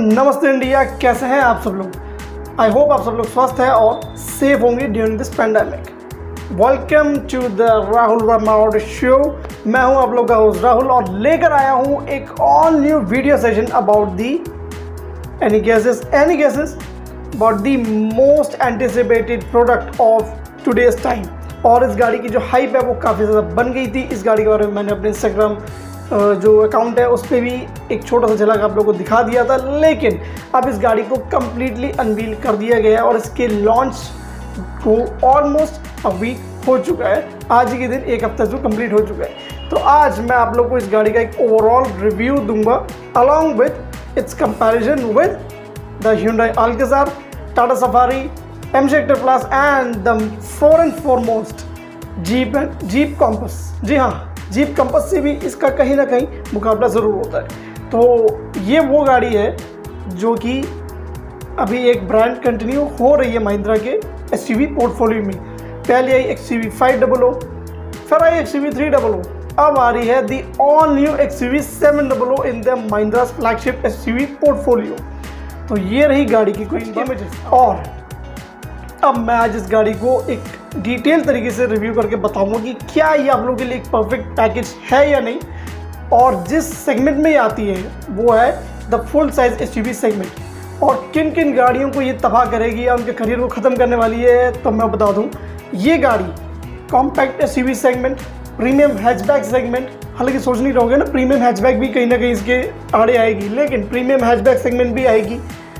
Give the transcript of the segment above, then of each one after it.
नमस्ते इंडिया, कैसे हैं आप सब लोग। आई होप आप सब लोग स्वस्थ हैं और सेफ होंगे during this pandemic. Welcome to the Rahul Verma show. मैं हूं आप लोग का होस्ट राहुल और लेकर आया हूं एक all new video session about the any guesses about the most anticipated product of today's time. और इस गाड़ी की जो हाइप है वो काफ़ी ज़्यादा बन गई थी। इस गाड़ी के बारे में मैंने अपने इंस्टाग्राम जो अकाउंट है उस पर भी एक छोटा सा झलक आप लोगों को दिखा दिया था, लेकिन अब इस गाड़ी को कम्प्लीटली अनवील कर दिया गया है और इसके लॉन्च को ऑलमोस्ट अ वीक हो चुका है। आज ही के दिन एक हफ्ता जो कंप्लीट हो चुका है। तो आज मैं आप लोग को इस गाड़ी का एक ओवरऑल रिव्यू दूंगा along with its comparison with the Hyundai Alcazar, Tata Safari, MG Hector Plus and the foremost Jeep Compass. जी हाँ, जीप कंपस से भी इसका कहीं ना कहीं मुकाबला ज़रूर होता है। तो ये वो गाड़ी है जो कि अभी एक ब्रांड कंटिन्यू हो रही है महिंद्रा के SUV पोर्टफोलियो में। पहले आई XUV 500, फिर आई XUV 300, अब आ रही है the all new XUV 700 in the Mahindra flagship SUV portfolio. तो ये रही गाड़ी की कोई इमेजेस। और अब मैं आज इस गाड़ी को एक डिटेल तरीके से रिव्यू करके बताऊंगा कि क्या ये आप लोगों के लिए एक परफेक्ट पैकेज है या नहीं, और जिस सेगमेंट में ये आती है वो है the full size SUV segment. और किन किन गाड़ियों को ये तबाह करेगी या उनके करियर को ख़त्म करने वाली है, तो मैं बता दूं ये गाड़ी compact SUV segment, premium hatchback segment, हालांकि सोच नहीं रहोगे ना प्रीमियम हैचबैक भी कहीं ना कहीं इसके आड़े आएगी, लेकिन प्रीमियम हैचबैक सेगमेंट भी आएगी,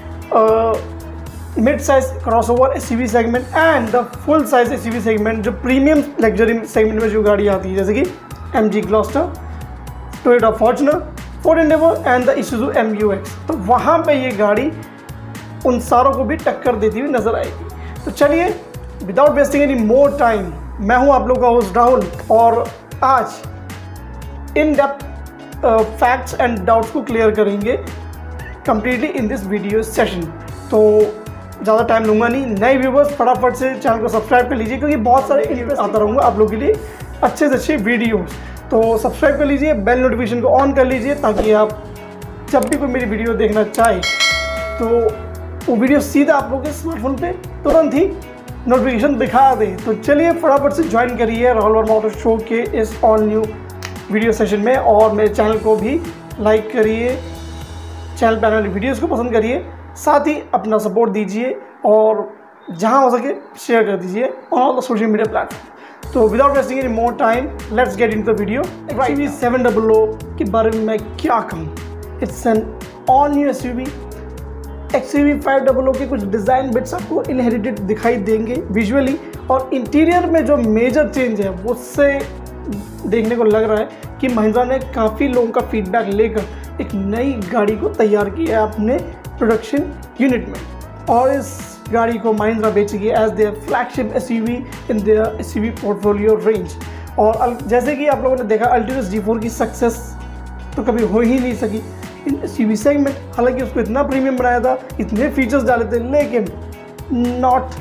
mid size crossover SUV segment and the full size SUV segment, जो प्रीमियम लग्जरी सेगमेंट में जो गाड़ी आती है जैसे कि MG Gloster, Toyota Fortuner, Ford Endeavour and the Isuzu MU-X। तो वहाँ पे ये गाड़ी उन सारों को भी टक्कर देती हुई नजर आएगी। तो चलिए without wasting any more time, मैं हूँ आप लोग का होस्ट राहुल और आज in depth facts and doubts को क्लियर करेंगे completely in this video session. तो ज़्यादा टाइम लूँगा नहीं। नए व्यूवर्स फटाफट से चैनल को सब्सक्राइब कर लीजिए, क्योंकि बहुत सारे इंटरेस्ट आता रहूँगा आप लोगों के लिए अच्छे से अच्छे वीडियोस। तो सब्सक्राइब कर लीजिए, बेल नोटिफिकेशन को ऑन कर लीजिए, ताकि आप जब भी कोई मेरी वीडियो देखना चाहे तो वो वीडियो सीधा आप लोगों के स्मार्टफोन पे तुरंत ही नोटिफिकेशन दिखा दे। तो चलिए फटाफट से ज्वाइन करिए राहुल वर्मा ऑटो शो के इस ऑल न्यू वीडियो सेशन में, और मेरे चैनल को भी लाइक करिए, चैनल पर आने वाली वीडियोज़ को पसंद करिए, साथ ही अपना सपोर्ट दीजिए और जहां हो सके शेयर कर दीजिए on all the social media platform. तो without wasting any more time let's get into the video. XUV 700 के बारे में मैं क्या कहूँ, it's an all new SUV। XUV 500 के कुछ डिज़ाइन बिट्स आपको इनहेरिटेड दिखाई देंगे विजुअली, और इंटीरियर में जो मेजर चेंज है उससे देखने को लग रहा है कि महिंद्रा ने काफ़ी लोगों का फीडबैक लेकर एक नई गाड़ी को तैयार किया है अपने प्रोडक्शन यूनिट में, और इस गाड़ी को महिंद्रा बेचेगी as their flagship SUV in their SUV portfolio range. और जैसे कि आप लोगों ने देखा अल्टिस G4 की सक्सेस तो कभी हो ही नहीं सकी इन SUV सेगमेंट। हालांकि उसको इतना प्रीमियम बनाया था, इतने फीचर्स डाले थे, लेकिन not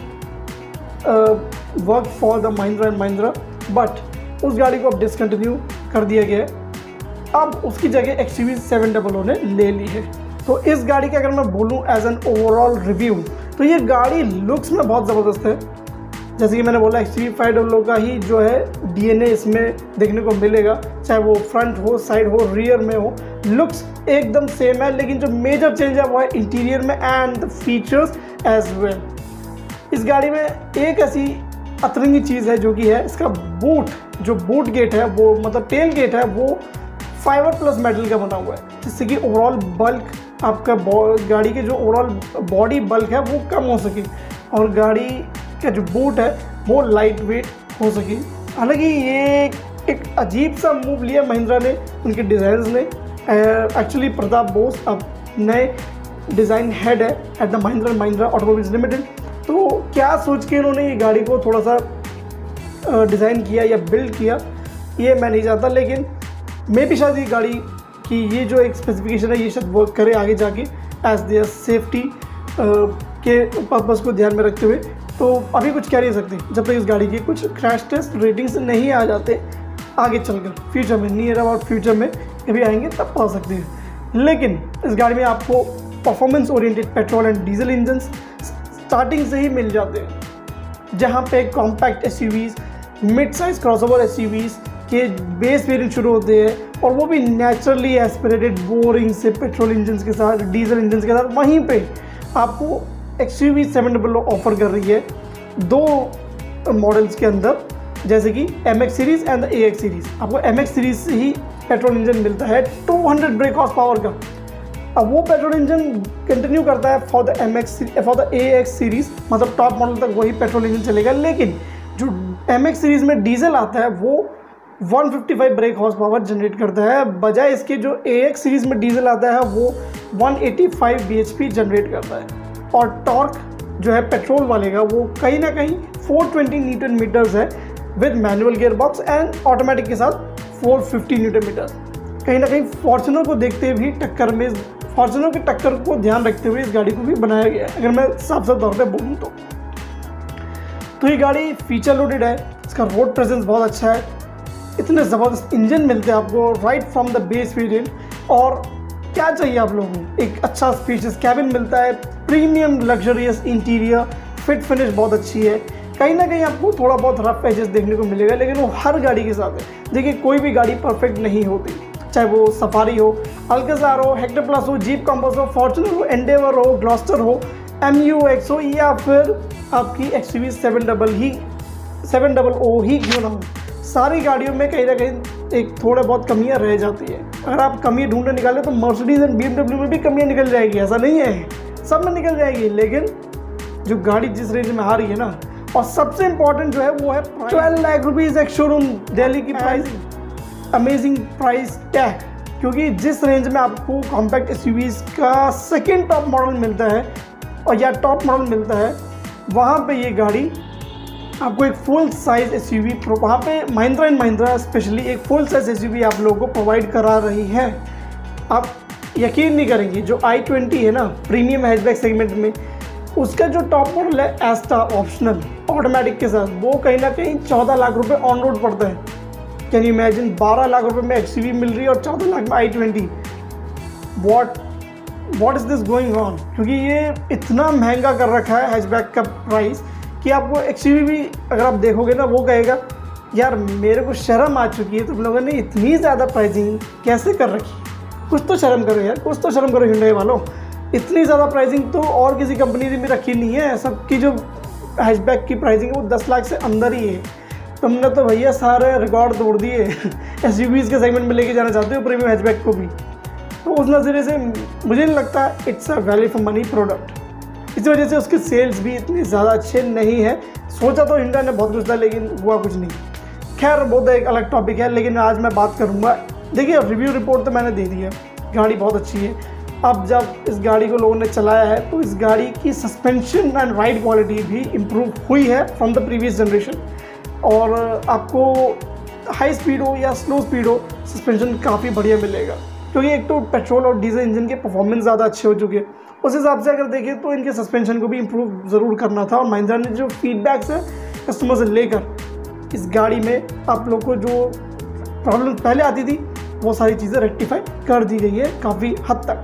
work for the Mahindra and Mahindra. But उस गाड़ी को अब डिसकंटिन्यू कर दिया गया है, अब उसकी जगह XUV 700 ने ले ली है। तो इस गाड़ी के अगर मैं बोलूं एज एन ओवरऑल रिव्यू, तो ये गाड़ी लुक्स में बहुत ज़बरदस्त है। जैसे कि मैंने बोला XUV 500 का ही जो है DNA इसमें देखने को मिलेगा, चाहे वो फ्रंट हो, साइड हो, रियर में हो, लुक्स एकदम सेम है। लेकिन जो मेजर चेंज है वो है इंटीरियर में and the features as well. इस गाड़ी में एक ऐसी अतरंगी चीज़ है जो कि है इसका जो बूट गेट है, वो मतलब टेल गेट है, वो फाइबर प्लस मेटल का बना हुआ है, जिससे कि ओवरऑल बल्क आपका गाड़ी के जो ओवरऑल बॉडी बल्क है वो कम हो सके, और गाड़ी का जो बूट है वो लाइट वेट हो सके। हालांकि ये एक अजीब सा मूव लिया महिंद्रा ने, उनके डिज़ाइनर्स ने। एक्चुअली प्रताप बोस अब नए डिज़ाइन हेड है at the Mahindra automobiles limited. तो क्या सोच के उन्होंने ये गाड़ी को थोड़ा सा डिज़ाइन किया या बिल्ड किया ये मैं नहीं जानता, लेकिन मे भी शायद ये गाड़ी कि ये जो एक स्पेसिफिकेशन है ये शायद वर्क करे आगे जाके एज देयर सेफ्टी के पर्पज़ को ध्यान में रखते हुए। तो अभी कुछ कह नहीं सकते जब तक इस गाड़ी के कुछ क्रैश टेस्ट रेटिंग्स नहीं आ जाते। आगे चलकर फ्यूचर में, नियर अबाउट फ्यूचर में कभी आएंगे तब पा सकते हैं। लेकिन इस गाड़ी में आपको performance oriented petrol and diesel engine starting से ही मिल जाते हैं, जहाँ पे compact SUVs, mid size crossover SUVs के बेस वेरिएंट शुरू होते हैं, और वो भी नेचुरली एस्पिरेटेड बोरिंग से पेट्रोल इंजन के साथ, डीजल इंजन के साथ। वहीं पे आपको XUV 700 ऑफर कर रही है दो मॉडल्स के अंदर, जैसे कि MX series and AX series. आपको MX सीरीज़ से ही पेट्रोल इंजन मिलता है 200 ब्रेक हॉर्स पावर का। अब वो पेट्रोल इंजन कंटिन्यू करता है फॉर द AX सीरीज़, मतलब टॉप मॉडल तक वही पेट्रोल इंजन चलेगा। लेकिन जो MX सीरीज़ में डीजल आता है वो 155 ब्रेक हॉर्स पावर जनरेट करता है, बजाय इसके जो AX सीरीज़ में डीजल आता है वो 185 bhp जनरेट करता है। और टॉर्क जो है पेट्रोल वाले का वो कहीं ना कहीं 420 न्यूटन मीटर्स है with manual gear box and automatic के साथ 450 न्यूटन मीटर्स। कहीं ना कहीं फॉर्च्यूनर को देखते हुए टक्कर में, फॉर्च्यूनर की टक्कर को ध्यान रखते हुए इस गाड़ी को भी बनाया गया है, अगर मैं साफ साफ तौर पे बोलूँ तो ये गाड़ी फीचर लोडेड है, इसका रोड प्रेजेंस बहुत अच्छा है, इतने ज़बरदस्त इंजन मिलते हैं आपको right from the base variant. और क्या चाहिए आप लोगों को, एक अच्छा स्पेशियस कैबिन मिलता है, premium luxurious interior, fit finish बहुत अच्छी है। कहीं ना कहीं आपको थोड़ा बहुत रफ एजेस देखने को मिलेगा, लेकिन वो हर गाड़ी के साथ है। देखिए कोई भी गाड़ी परफेक्ट नहीं होती, चाहे वो सफारी हो, अल्काज़ार हो, हेक्टर प्लस हो, जीप कॉम्पस हो, फॉर्च्यूनर हो, एंडेवर हो, ग्लॉस्टर हो, MU-X हो, या फिर आपकी XUV 700 ही क्यों ना हो, सारी गाड़ियों में कहीं ना कहीं एक थोड़े बहुत कमियां रह जाती है। अगर आप कमी ढूंढने निकालें तो मर्सिडीज एंड BMW में भी कमियां निकल जाएगी, ऐसा नहीं है, सब में निकल जाएगी। लेकिन जो गाड़ी जिस रेंज में आ रही है ना, और सबसे इम्पोर्टेंट जो है वो है 12 lakh rupees ex showroom Delhi की प्राइस, अमेजिंग प्राइस टैग, क्योंकि जिस रेंज में आपको कॉम्पैक्ट SUVs का सेकेंड टॉप मॉडल मिलता है और या टॉप मॉडल मिलता है, वहाँ पे ये गाड़ी आपको एक फुल साइज SUV वहाँ पे महिंद्रा एंड महिंद्रा स्पेशली एक फुल साइज SUV आप लोगों को प्रोवाइड करा रही है। आप यकीन नहीं करेंगे, जो i20 है ना प्रीमियम हैचबैक सेगमेंट में, उसका जो टॉप मॉडल है एस्टा ऑप्शनल ऑटोमेटिक के साथ, वो कहीं ना कहीं 14 लाख रुपए ऑन रोड पड़ता है। कैन यू इमेजिन, 12 लाख रुपए में XUV मिल रही है और 14 लाख में i20। What is this going on? क्योंकि ये इतना महंगा कर रखा है हैचबैक का प्राइस कि आपको XUV भी अगर आप देखोगे ना, वो कहेगा यार मेरे को शर्म आ चुकी है, तुम लोगों ने इतनी ज़्यादा प्राइसिंग कैसे कर रखी, कुछ तो शर्म करो यार, कुछ तो शर्म करो Hyundai वालों। इतनी ज़्यादा प्राइसिंग तो और किसी कंपनी ने भी रखी नहीं है। सबकी जो हैचबैक की प्राइसिंग है वो 10 लाख से अंदर ही है। तुमने तो भैया सारे रिकॉर्ड तोड़ दिए SUVs के सेगमेंट में लेके जाना चाहते हो प्रीमियम हैचबैक को भी, तो उस नज़रिए से मुझे नहीं लगता it's a value for money product. इस वजह से उसके सेल्स भी इतने ज़्यादा अच्छे नहीं है। सोचा तो Hyundai ने बहुत कुछ था, लेकिन हुआ कुछ नहीं। खैर बहुत एक अलग टॉपिक है, लेकिन आज मैं बात करूँगा। देखिए रिव्यू रिपोर्ट तो मैंने दे दी है, गाड़ी बहुत अच्छी है। अब जब इस गाड़ी को लोगों ने चलाया है तो इस गाड़ी की सस्पेंशन एंड राइड क्वालिटी भी इम्प्रूव हुई है फ्रॉम द प्रीवियस जनरेशन। और आपको हाई स्पीड हो या स्लो स्पीड हो, सस्पेंशन काफ़ी बढ़िया मिलेगा, क्योंकि एक तो पेट्रोल और डीजल इंजन के परफॉर्मेंस ज़्यादा अच्छे हो चुके हैं। उस हिसाब से अगर देखें तो इनके सस्पेंशन को भी इम्प्रूव ज़रूर करना था। और महिंद्रा ने जो फीडबैक्स है कस्टमर से लेकर, इस गाड़ी में आप लोग को जो प्रॉब्लम पहले आती थी वो सारी चीज़ें रेक्टिफाई कर दी गई है काफ़ी हद तक,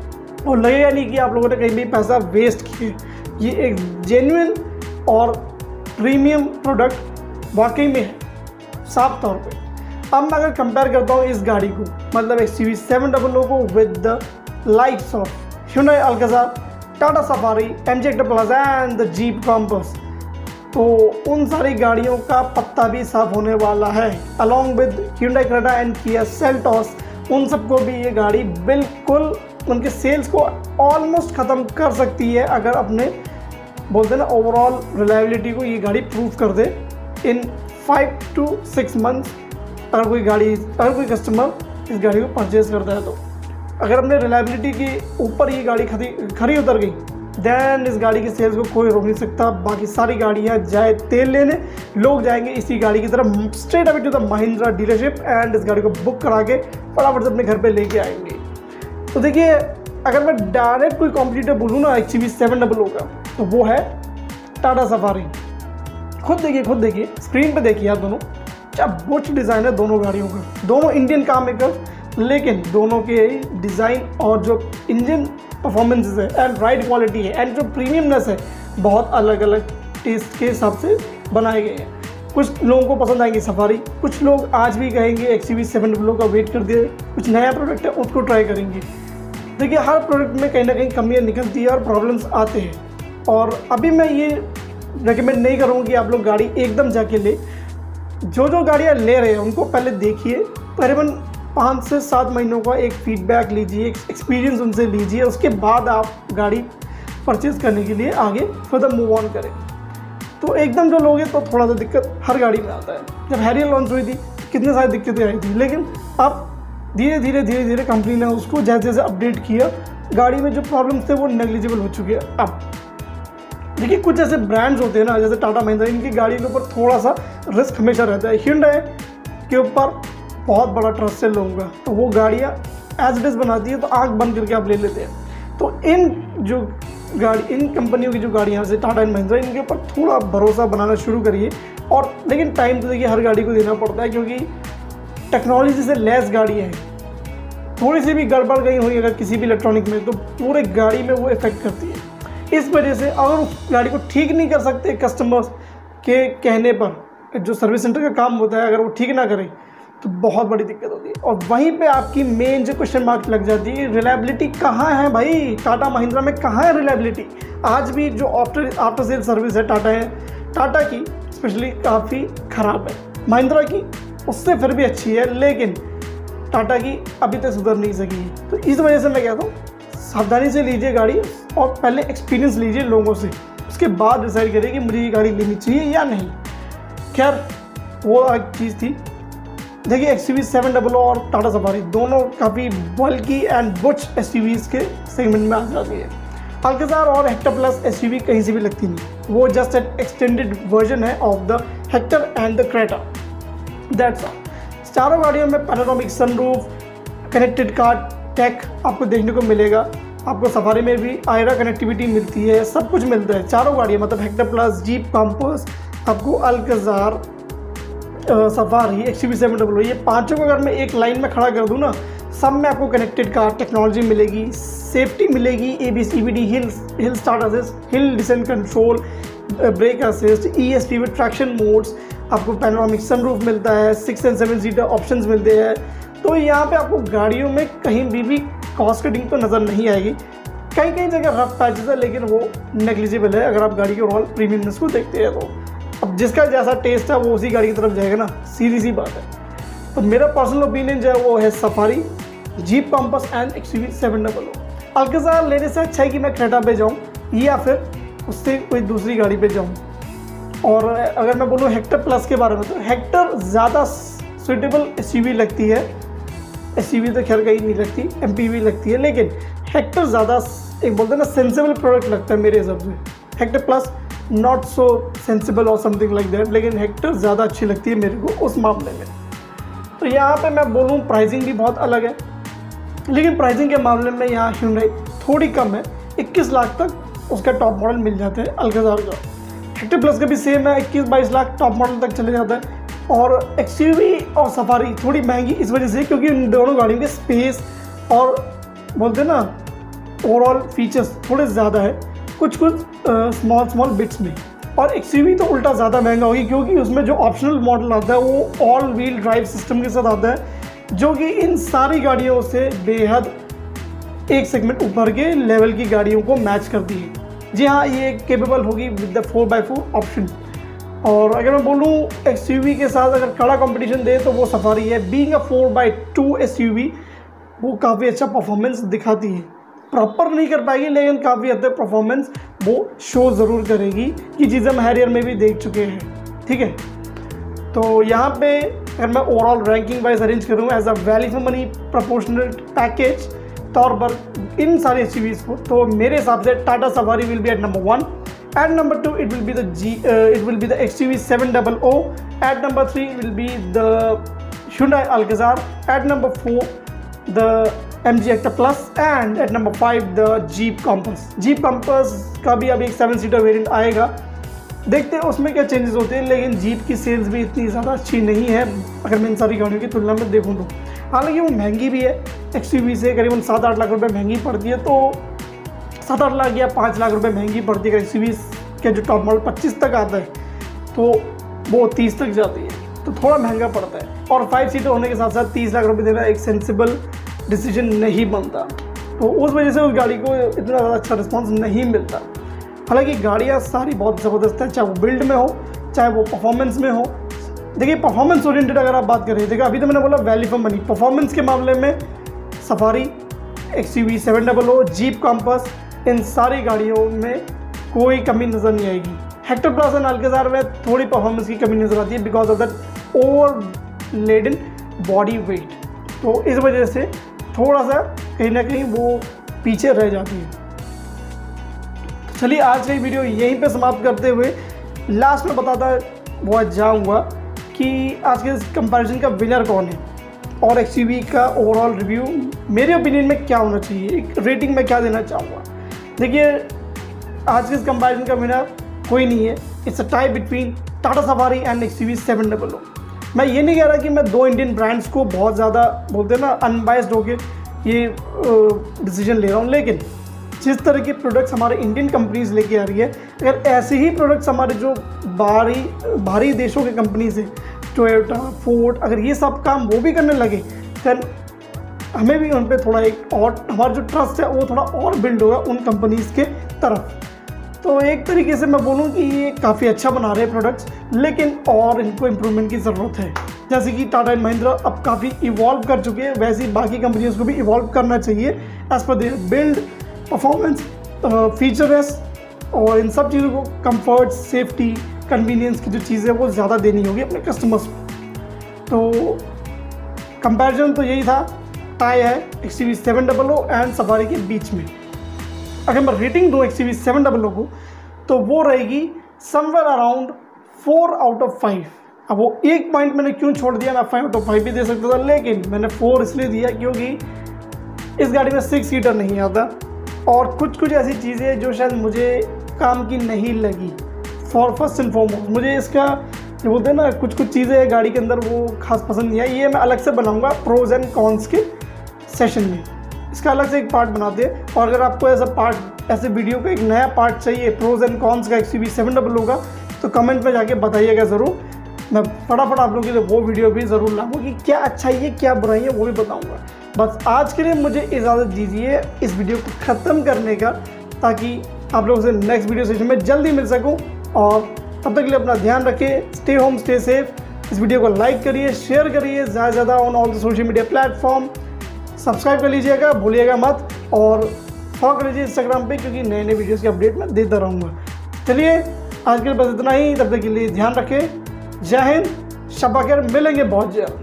और लगेगा नहीं कि आप लोगों ने कहीं भी पैसा वेस्ट किए। ये एक जेन्युइन और प्रीमियम प्रोडक्ट वाकई में है साफ तौर पे। अब मैं अगर कंपेयर करता हूँ इस गाड़ी को, मतलब XUV 700 को with the likes of Hyundai Alcazar, Tata Safari, MG Hector plus and the Jeep Compass, तो उन सारी गाड़ियों का पत्ता भी साफ होने वाला है। Along with Hyundai Creta and Kia Seltos, उन सबको भी ये गाड़ी बिल्कुल उनके सेल्स को ऑलमोस्ट ख़त्म कर सकती है, अगर अपने बोलते हैं ना ओवरऑल रिलायबिलिटी को ये गाड़ी प्रूव कर दे इन 5 to 6 मंथ्स। अगर कोई कस्टमर इस गाड़ी को परचेज़ करता है तो अगर अपने रिलायबिलिटी के ऊपर ये गाड़ी खरी उतर गई, देन इस गाड़ी के सेल्स को कोई रोक नहीं सकता। बाकी सारी गाड़ियाँ जाए तेल लेने, लोग जाएंगे इसी गाड़ी की तरफ straight away to the Mahindra dealership and इस गाड़ी को बुक करा के फटाफट से अपने घर पे लेके आएंगे। तो देखिए अगर मैं डायरेक्ट कोई कॉम्पिटिटर बोलूँ ना XUV 700 का, तो वो है टाटा सफारी। खुद देखिए स्क्रीन पे देखिए आप दोनों, क्या बुच डिज़ाइन है दोनों गाड़ियों का। दोनों इंडियन कार मेकर लेकिन दोनों के डिज़ाइन और जो इंजन परफॉर्मेंस है एंड राइड क्वालिटी है एंड जो प्रीमियमनेस है बहुत अलग अलग टेस्ट के हिसाब से बनाए गए हैं। कुछ लोगों को पसंद आएंगे सफारी, कुछ लोग आज भी कहेंगे XUV700 का वेट कर दिए, कुछ नया प्रोडक्ट है उसको ट्राई करेंगे। देखिए हर प्रोडक्ट में कहीं ना कहीं कमियाँ निकलती है और प्रॉब्लम्स आते हैं, और अभी मैं ये रेकमेंड नहीं करूँगा कि आप लोग गाड़ी एकदम जाके ले। जो गाड़ियाँ ले रहे हैं उनको पहले देखिए, तकरीबन 5 से 7 महीनों का एक फीडबैक लीजिए, एक्सपीरियंस उनसे लीजिए, उसके बाद आप गाड़ी परचेज़ करने के लिए आगे फर्दर मूव ऑन करें। तो एकदम जो लोगे तो थोड़ा सा दिक्कत हर गाड़ी में आता है। जब हैरियर लॉन्च हुई थी कितने सारी दिक्कतें आई थी, लेकिन अब धीरे धीरे कंपनी ने उसको जैसे जैसे अपडेट किया, गाड़ी में जो प्रॉब्लम्स थे वो नेग्लिजिबल हो चुके हैं। अब देखिए कुछ ऐसे ब्रांड्स होते हैं ना, जैसे टाटा महिंद्रा, इनकी गाड़ी के ऊपर थोड़ा सा रिस्क हमेशा रहता है। Hyundai के ऊपर बहुत बड़ा ट्रस्ट है लोगों का, तो वो गाड़ियाँ एज इट इज़ बनाती है, तो आँख बंद करके आप ले लेते हैं। तो इन कंपनियों की जो गाड़ियाँ जैसे टाटा एंड महिंद्रा, इनके ऊपर थोड़ा भरोसा बनाना शुरू करिए। और लेकिन टाइम तो देखिए हर गाड़ी को देना पड़ता है, क्योंकि टेक्नोलॉजी से लेस गाड़ियाँ हैं। थोड़ी सी भी गड़बड़ गई हुई अगर किसी भी इलेक्ट्रॉनिक में, तो पूरे गाड़ी में वो इफेक्ट करती है। इस वजह से अगर उस गाड़ी को ठीक नहीं कर सकते कस्टमर्स के कहने पर, जो सर्विस सेंटर का काम होता है, अगर वो ठीक ना करें तो बहुत बड़ी दिक्कत होती है। और वहीं पे आपकी मेन जो क्वेश्चन मार्क लग जाती है, रिलायबिलिटी कहाँ है भाई? टाटा महिंद्रा में कहाँ है रिलायबिलिटी? आज भी जो आफ्टर सेल सर्विस है टाटा की स्पेशली काफ़ी ख़राब है। महिंद्रा की उससे फिर भी अच्छी है, लेकिन टाटा की अभी तक सुधर नहीं सकी है। तो इस वजह से मैं कहता हूँ सावधानी से लीजिए गाड़ी, और पहले एक्सपीरियंस लीजिए लोगों से, उसके बाद डिसाइड करिए कि मुझे ये गाड़ी लेनी चाहिए या नहीं। खैर वो एक चीज़ थी। देखिए XUV700 और टाटा सफारी दोनों काफ़ी बल्की एंड बुच SUVs के सेगमेंट में आ जाती है। अल्काज़ार और हेक्टर प्लस SUV कहीं से भी लगती नहीं, वो जस्ट एन एक्सटेंडेड वर्जन है of the Hector and the Creta, that's all. चारों गाड़ियों में panoramic sunroof, connected car tech आपको देखने को मिलेगा। आपको सफारी में भी आयरा कनेक्टिविटी मिलती है, सब कुछ मिलता है चारों गाड़ियाँ, मतलब हेक्टर प्लस, जीप कॉम्पस, आपको अल्काज़ार, सफारी, XUV700, ये पांचों को अगर मैं एक लाइन में खड़ा कर दूं ना, सब में आपको कनेक्टेड कार टेक्नोलॉजी मिलेगी, सेफ्टी मिलेगी, ABS EBD, hill start assist, hill descent control, brake assist, ESP with traction modes, आपको पैनोरामिक सनरूफ मिलता है, 6 और 7 सीटर ऑप्शंस मिलते हैं। तो यहाँ पे आपको गाड़ियों में कहीं भी कॉस्ट कटिंग तो नज़र नहीं आएगी। कई जगह रफ पैचेस है, लेकिन वो नेग्लिजिबल है अगर आप गाड़ी के ओवरऑल प्रीमियमनेस को देखते हैं। तो अब जिसका जैसा टेस्ट है वो उसी गाड़ी की तरफ जाएगा ना, सीधी सी बात है। तो मेरा पर्सनल ओपिनियन जो है वो है Safari, Jeep Compass and XUV700। Alcazar लेने से अच्छा है कि मैं क्रेटा पे जाऊँ या फिर उससे कोई दूसरी गाड़ी पे जाऊँ। और अगर मैं बोलूँ हेक्टर प्लस के बारे में, तो हेक्टर ज़्यादा सुटेबल SUV लगती है। SUV तो खैर कहीं नहीं लगती, MPV लगती है, लेकिन हेक्टर ज़्यादा एक बोलते हैं ना सेंसिबल प्रोडक्ट लगता है मेरे हिसाब से। Hector plus not so sensible और समथिंग लाइक दैट, लेकिन हेक्टर ज़्यादा अच्छी लगती है मेरे को उस मामले में। तो यहाँ पे मैं बोलूँ प्राइसिंग भी बहुत अलग है, लेकिन प्राइसिंग के मामले में यहाँ Hyundai थोड़ी कम है। 21 लाख तक उसका टॉप मॉडल मिल जाता है अल्काज़ार का। हेक्टर प्लस का भी सेम है, 21-22 लाख टॉप मॉडल तक चले जाता है। और XUV और सफारी थोड़ी महंगी इस वजह से क्योंकि इन दोनों गाड़ियों के स्पेस और बोलते हैं ना ओवरऑल फीचर्स थोड़े ज़्यादा है, कुछ स्मॉल बिट्स में। और XUV तो उल्टा ज़्यादा महंगा होगी, क्योंकि उसमें जो ऑप्शनल मॉडल आता है वो ऑल व्हील ड्राइव सिस्टम के साथ आता है, जो कि इन सारी गाड़ियों से बेहद एक सेगमेंट ऊपर के लेवल की गाड़ियों को मैच करती है। जी हाँ, ये केपेबल होगी विद द 4x4 ऑप्शन। और अगर मैं बोलूँ XUV के साथ अगर कड़ा कंपटीशन दे तो वो सफारी है। बीइंग अ 4x2 SUV वो काफ़ी अच्छा परफॉर्मेंस दिखाती है, प्रॉपर नहीं कर पाएगी लेकिन काफ़ी हद तक परफॉर्मेंस वो शो ज़रूर करेगी, ये चीज़ें हम हैरियर में भी देख चुके हैं। ठीक है, तो यहाँ पे अगर मैं ओवरऑल रैंकिंग वाइज अरेंज करूँ as a value for money proportional package तौर पर इन सारे SUVs को, तो मेरे हिसाब से Tata Safari will be at number 1, at number 2 it will be the XUV700, at number 3 will be the Hyundai Alcazar, at number 4 the MG Hector Plus, and at number 5 the Jeep Compass। Jeep Compass का भी अभी एक 7 seater variant आएगा, देखते हैं उसमें क्या changes होते हैं, लेकिन जीप की सेल्स भी इतनी ज़्यादा अच्छी नहीं है अगर मैं इन सारी गाड़ियों की तुलना में देखूँ तो। हालांकि वो महंगी भी है, XUV से करीबन 7-8 लाख रुपए महंगी पड़ती है, तो 7-8 लाख या 5 लाख रुपए महंगी पड़ती है। XUV के जो टॉप मॉडल 25 तक आता है तो वो 30 तक जाती है, तो थोड़ा महंगा पड़ता है। और 5 सीटर होने के साथ साथ 30 लाख रुपए देना एक सेंसिबल डिसीजन नहीं बनता, तो उस वजह से उस गाड़ी को इतना ज़्यादा अच्छा रिस्पॉन्स नहीं मिलता। हालांकि गाड़ियाँ सारी बहुत ज़बरदस्त हैं, चाहे वो बिल्ड में हो चाहे वो परफॉर्मेंस में हो। देखिए परफॉर्मेंस ओरिएंटेड अगर आप बात करें, देखिए अभी तो मैंने बोला वैल्यू फॉर मनी, परफॉर्मेंस के मामले में सफारी, XUV 700, जीप कॉम्पस, इन सारी गाड़ियों में कोई कमी नज़र नहीं आएगी। हेक्टर प्लस एंड अल्काज़ार में थोड़ी परफॉर्मेंस की कमी नज़र आती है because of that over laden body weight, तो इस वजह से थोड़ा सा कहीं ना कहीं वो पीछे रह जाती है। चलिए आज का वीडियो यहीं पे समाप्त करते हुए लास्ट में बताता हुआ जाऊँगा कि आज के इस कंपैरिजन का विनर कौन है और XUV का ओवरऑल रिव्यू मेरे ओपिनियन में क्या होना चाहिए, एक रेटिंग में क्या देना चाहूँगा। देखिए आज के इस कंपैरिजन का विनर कोई नहीं है, it's a tie between Tata Safari and XUV 700। मैं ये नहीं कह रहा कि मैं दो इंडियन ब्रांड्स को बहुत ज़्यादा बोलते हैं ना अनबायस्ड होकर ये डिसीजन ले रहा हूँ, लेकिन जिस तरह के प्रोडक्ट्स हमारे इंडियन कंपनीज लेके आ रही है, अगर ऐसे ही प्रोडक्ट्स हमारे जो बाहरी देशों के कंपनीज हैं, टोयोटा, फोर्ड, अगर ये सब काम वो भी करने लगे देन हमें भी उन पर थोड़ा एक और हमारा जो ट्रस्ट है वो थोड़ा और बिल्ड होगा उन कंपनीज़ के तरफ। तो एक तरीके से मैं बोलूँ कि ये काफ़ी अच्छा बना रहे हैं प्रोडक्ट्स, लेकिन और इनको इम्प्रूवमेंट की ज़रूरत है। जैसे कि टाटा एंड महिंद्रा अब काफ़ी इवॉल्व कर चुके हैं, वैसे ही बाकी कंपनीज को भी इवॉल्व करना चाहिए as per there build, performance, फीचरनेस और इन सब चीज़ों को कंफर्ट, सेफ्टी, कन्वीनियंस की जो चीज़ें वो ज़्यादा देनी होगी अपने कस्टमर्स को। तो कंपैरिजन तो यही था, टाई है XUV 700 एंड सफारी के बीच में। अगर मैं रेटिंग दूँ XUV 700 को तो वो रहेगी समवेयर अराउंड 4 आउट ऑफ 5। अब वो एक पॉइंट मैंने क्यों छोड़ दिया, मैं 5 आउट ऑफ 5 भी दे सकता था, लेकिन मैंने 4 इसलिए दिया क्योंकि इस गाड़ी में 6 सीटर नहीं आता और कुछ ऐसी चीज़ें जो शायद मुझे काम की नहीं लगी। फर्स्ट एंड फॉरमोस्ट मुझे इसका जो बोलते हैं ना कुछ चीज़ें गाड़ी के अंदर वो खास पसंद नहीं आई। ये मैं अलग से बनाऊंगा प्रोज एंड कॉन्स के सेशन में, इसका अलग से एक पार्ट बनाते हैं। और अगर आपको ऐसे वीडियो का एक नया पार्ट चाहिए प्रोज एंड कॉन्स का XUV 700 का, तो कमेंट में जाके बताइएगा ज़रूर। मैं फटाफट आप लोगों के लिए वो वीडियो भी ज़रूर लाऊंगा कि क्या अच्छाई है क्या बुराई है वो भी बताऊंगा। बस आज के लिए मुझे इजाज़त दीजिए इस वीडियो को ख़त्म करने का, ताकि आप लोगों से नेक्स्ट वीडियो सेशन में जल्दी मिल सकूं। और तब तक के लिए अपना ध्यान रखें, स्टे होम स्टे सेफ। इस वीडियो को लाइक करिए, शेयर करिए ज़्यादा से ज़्यादा on all the social media platform. Subscribe कर लीजिएगा, भूलिएगा मत, और फॉलो कर लीजिए इंस्टाग्राम पे, क्योंकि नए नए वीडियोज़ की अपडेट मैं देता रहूँगा। चलिए आज के लिए बस इतना ही, तब तक के लिए ध्यान रखें। जय हिंद, शब बखैर, मिलेंगे बहुत जल्द।